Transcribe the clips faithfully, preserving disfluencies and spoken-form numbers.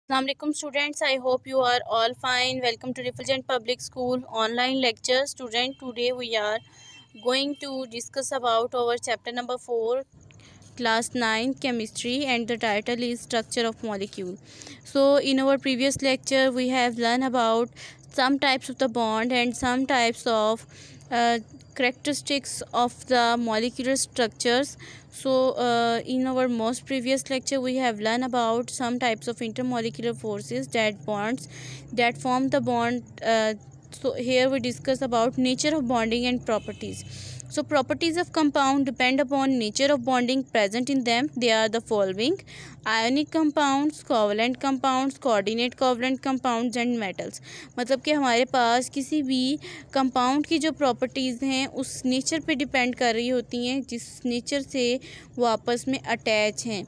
Assalamualaikum students, I hope you are all fine. Welcome to Refulgent Public School online lecture. Student, today we are going to discuss about our chapter number four, class nine chemistry, and the title is structure of molecule. So in our previous lecture we have learned about some types of the bond and some types of uh, characteristics of the molecular structures. So uh, in our most previous lecture we have learned about some types of intermolecular forces, that bonds that form the bond. Uh, so here we discuss about nature of bonding and properties. So properties of compound depend upon nature of bonding present in them. They are the following: ionic compounds, covalent compounds, coordinate covalent compounds and metals. मतलब कि हमारे पास किसी भी compound की जो properties हैं उस nature पे डिपेंड कर रही होती हैं जिस नेचर से वो आपस में अटैच हैं।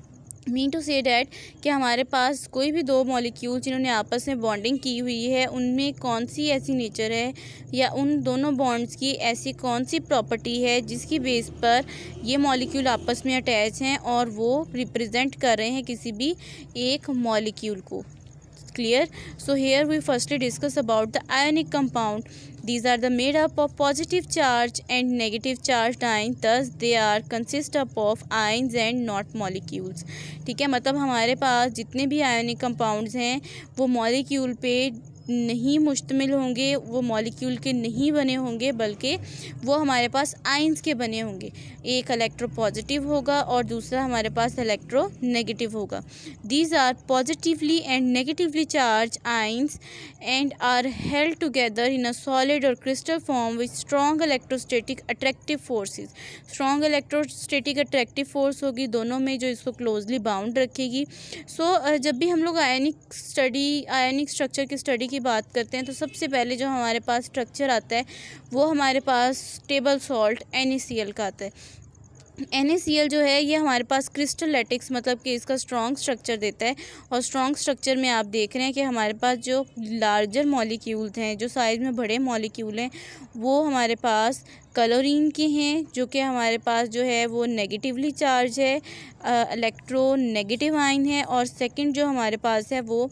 मीन टू से डैट कि हमारे पास कोई भी दो मॉलिक्यूल जिन्होंने आपस में बॉन्डिंग की हुई है उनमें कौन सी ऐसी नेचर है या उन दोनों बॉन्ड्स की ऐसी कौन सी प्रॉपर्टी है जिसकी बेस पर ये मॉलिक्यूल आपस में अटैच हैं और वो रिप्रेजेंट कर रहे हैं किसी भी एक मॉलिक्यूल को। Clear? So here we firstly discuss about the ionic compound. These are the made up of positive charge and negative charged ions, thus they are consist up of ions and not molecules. ठीक है, मतलब हमारे पास जितने भी ionic compounds हैं वो molecule पे नहीं मुश्तमिल होंगे, वो मॉलिक्यूल के नहीं बने होंगे, बल्कि वो हमारे पास आइंस के बने होंगे। एक इलेक्ट्रो पॉजिटिव होगा और दूसरा हमारे पास इलेक्ट्रो नेगेटिव होगा। These are positively and negatively charged ions and are held together in a solid और crystal form with strong electrostatic attractive forces. Strong electrostatic attractive force होगी दोनों में जो इसको क्लोजली बाउंड रखेगी। सो so, जब भी हम लोग आयनिक स्टडी आयनिक स्ट्रक्चर की स्टडी की बात करते हैं तो सबसे पहले जो हमारे पास स्ट्रक्चर आता है वो हमारे पास table salt N A C L का आता है। एन ए सी एल जो है ये हमारे पास क्रिस्टल लैटिक्स मतलब कि इसका स्ट्रॉन्ग स्ट्रक्चर देता है और स्ट्रॉन्ग स्ट्रक्चर में आप देख रहे हैं कि हमारे पास जो लार्जर मॉलिक्यूल्स हैं, जो साइज़ में बड़े मॉलिक्यूल हैं, वो हमारे पास क्लोरीन के हैं जो कि हमारे पास जो है वो नेगेटिवली चार्ज है, इलेक्ट्रो नेगेटिव आयन है। और सेकंड जो हमारे पास है वो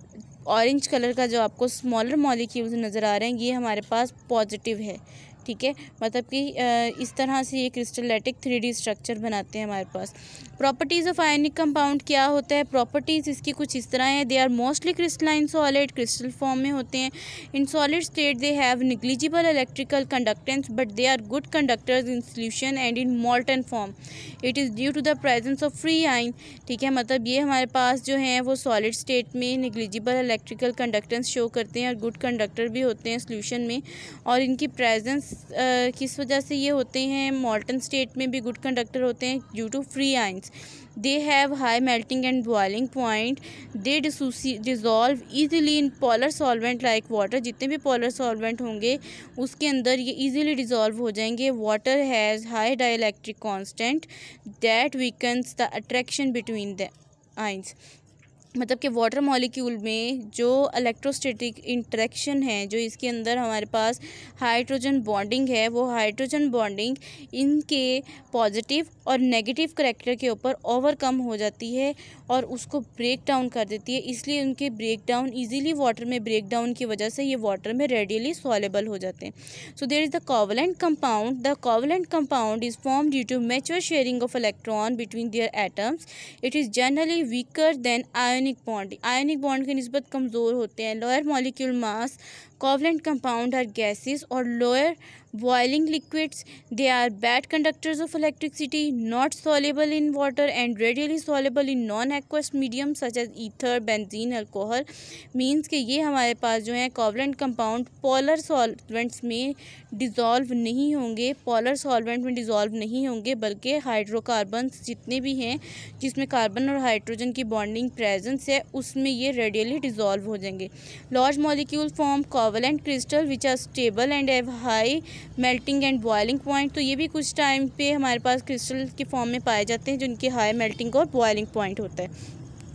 ऑरेंज कलर का जो आपको स्मॉलर मॉलिक्यूल्स नज़र आ रहे हैं ये हमारे पास पॉजिटिव है। ठीक है, मतलब कि इस तरह से ये क्रिस्टलैटिक थ्री डी स्ट्रक्चर बनाते हैं हमारे पास। प्रॉपर्टीज़ ऑफ आयनिक कंपाउंड क्या होता है? प्रॉपर्टीज़ इसकी कुछ इस तरह हैं। They are mostly crystalline solid, crystal form में होते हैं। In solid state they have negligible electrical conductance but they are good conductors in solution and in molten form. It is due to the presence of free ion. ठीक है, मतलब ये हमारे पास जो हैं वो सॉलिड स्टेट में निग्लिजिबल इलेक्ट्रिकल कंडक्टेंस शो करते हैं और गुड कंडक्टर भी होते हैं सोल्यूशन में। और इनकी प्रेजेंस Uh, किस वजह से ये होते हैं? मॉल्टन स्टेट में भी गुड कंडक्टर होते हैं due to free ions. They have high melting and boiling point. They dissolve easily in polar solvent like water. जितने भी पोलर सॉल्वेंट होंगे उसके अंदर ये ईजिली डिजॉल्व हो जाएंगे। Water has high dielectric constant that weakens the attraction between the ions. मतलब कि वाटर मॉलिक्यूल में जो इलेक्ट्रोस्टैटिक इंटरेक्शन है, जो इसके अंदर हमारे पास हाइड्रोजन बॉन्डिंग है, वो हाइड्रोजन बॉन्डिंग इनके पॉजिटिव और नेगेटिव करैक्टर के ऊपर ओवरकम हो जाती है और उसको ब्रेक डाउन कर देती है। इसलिए उनके ब्रेक डाउन ईजिली वाटर में ब्रेक डाउन की वजह से ये वाटर में रेडियली सॉलेबल हो जाते हैं। So there is the covalent compound. The covalent compound is form due to mutual sharing of electron between their atoms. It is generally weaker than ionic bond. Ionic bond के निस्बत कमज़ोर होते हैं। Lower molecule mass covalent compound are gases और lower boiling liquids. They are bad conductors of electricity, not soluble in water and readily soluble in non-aqueous medium such as ether, benzene, alcohol. Means कि ये हमारे पास जो है covalent compound polar solvents में dissolve नहीं होंगे, polar solvent में dissolve नहीं होंगे, बल्कि हाइड्रोकार्बन्स जितने भी हैं जिसमें कार्बन और हाइड्रोजन की बॉन्डिंग प्रेजेंस है उसमें ये रेडियली डिजॉल्व हो जाएंगे। Large molecule form covalent crystal which are stable and have high melting and boiling point. तो ये भी कुछ टाइम पे हमारे पास क्रिस्टल के फॉर्म में पाए जाते हैं जिनके हाई मेल्टिंग और बॉइलिंग पॉइंट होता है।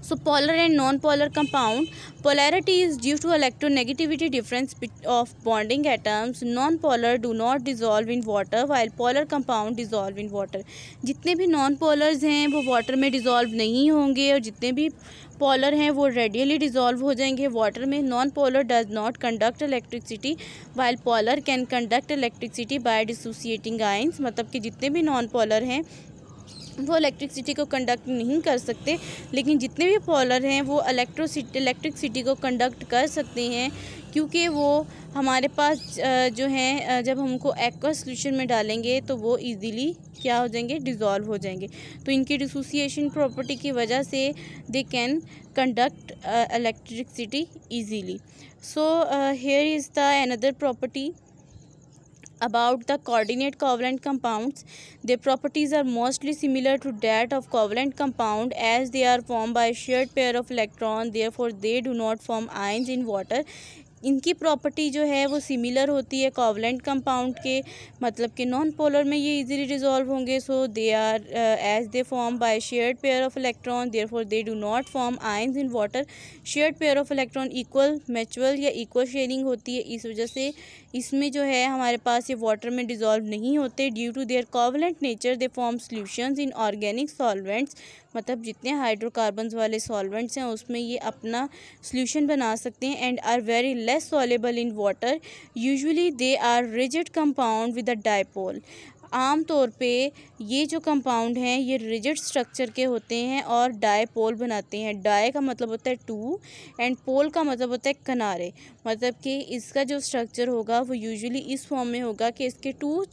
So polar and non-polar compound. Polarity is due to electronegativity difference of bonding atoms. Non-polar do not dissolve in water while polar compound dissolve in water. जितने भी non-polars हैं वो water में dissolve नहीं होंगे और जितने भी polar हैं वो radially dissolve हो जाएंगे water में. Non-polar does not conduct electricity while polar can conduct electricity by dissociating ions. मतलब कि जितने भी non-polar हैं वो इलेक्ट्रिसिटी को कंडक्ट नहीं कर सकते, लेकिन जितने भी पोलर हैं वो इलेक्ट्रोसिटी इलेक्ट्रिसिटी को कंडक्ट कर सकते हैं, क्योंकि वो हमारे पास जो है जब हमको एक्वस सॉल्यूशन में डालेंगे तो वो इजीली क्या हो जाएंगे, डिज़ोल्व हो जाएंगे. तो इनकी डिसोसिएशन प्रॉपर्टी की वजह से they can conduct electricity easily. So here is the another property about the coordinate covalent compounds. Their properties are mostly similar to that of covalent compound as they are formed by a shared pair of electrons, therefore they do not form ions in water. इनकी property जो है वो similar होती है covalent compound के, मतलब कि non polar में ये इजीली डिज़ोल्व होंगे. So they are as they form by shared pair of electron, therefore they do not form ions in water. Shared pair of electron equal mutual या equal sharing होती है, इस वजह से इसमें जो है हमारे पास ये वाटर में डिज़ोल्व नहीं होते. Due to their covalent nature they form solutions in organic solvents. मतलब जितने हाइड्रोकार्बन्स वाले सॉल्वेंट्स हैं उसमें ये अपना सॉल्यूशन बना सकते हैं. And are very less soluble in water. Usually they are rigid compound with a dipole. आम तौर पे ये जो कंपाउंड हैं ये रिजिड स्ट्रक्चर के होते हैं और डायपोल बनाते हैं. डाई का मतलब होता है टू एंड पोल का मतलब होता है किनारे. मतलब कि इसका जो स्ट्रक्चर होगा वो यूजुअली इस फॉर्म में होगा कि इसके टू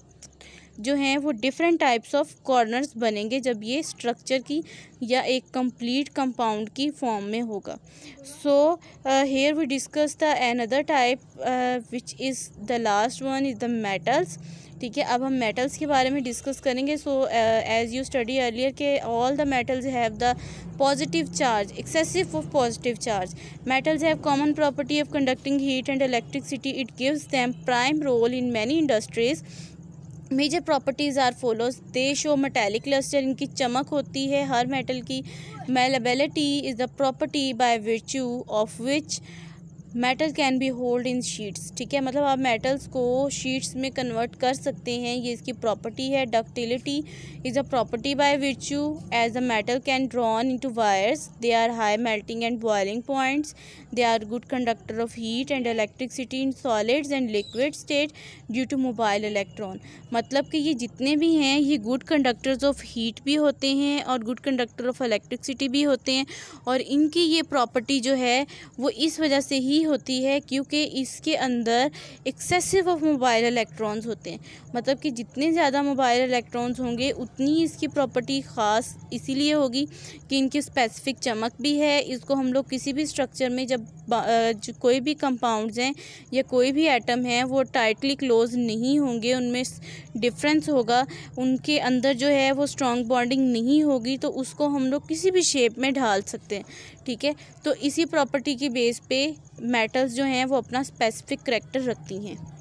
जो हैं वो डिफरेंट टाइप्स ऑफ कॉर्नर्स बनेंगे जब ये स्ट्रक्चर की या एक कंप्लीट कंपाउंड की फॉर्म में होगा. So here we discuss the another type which is the last one is the metals. ठीक है, अब हम मेटल्स के बारे में डिस्कस करेंगे. So as you study earlier के all the metals have the positive charge, excessive of positive charge. Metals have common property of conducting heat and electricity. It gives them prime role in many industries. Major properties are follows. They show metallic lustre. इनकी चमक होती है हर metal की. Malleability is the property by virtue of which metal can be hold in sheets. ठीक है, मतलब आप मेटल्स को शीट्स में कन्वर्ट कर सकते हैं, ये इसकी प्रॉपर्टी है. Ductility is a property by virtue as the metal can drawn into wires. They are high melting and boiling points. They are good conductor of heat and electricity in solids and liquid state due to mobile electron. मतलब कि ये जितने भी हैं ये good conductors of heat भी होते हैं और गुड कंडक्टर ऑफ इलेक्ट्रिसिटी भी होते हैं. और इनकी ये प्रॉपर्टी जो है वो इस वजह से ही होती है क्योंकि इसके अंदर एक्सेसिव ऑफ मोबाइल इलेक्ट्रॉन्स होते हैं. मतलब कि जितने ज़्यादा मोबाइल इलेक्ट्रॉन्स होंगे उतनी इसकी प्रॉपर्टी ख़ास इसीलिए होगी कि इनकी स्पेसिफिक चमक भी है. इसको हम लोग किसी भी स्ट्रक्चर में जब जो कोई भी कंपाउंड्स हैं या कोई भी एटम है वो टाइटली क्लोज नहीं होंगे, उनमें डिफरेंस होगा, उनके अंदर जो है वो स्ट्रॉन्ग बॉन्डिंग नहीं होगी, तो उसको हम लोग किसी भी शेप में ढाल सकते हैं. ठीक है, तो इसी प्रॉपर्टी की बेस पे मेटल्स जो हैं वो अपना स्पेसिफिक करैक्टर रखती हैं.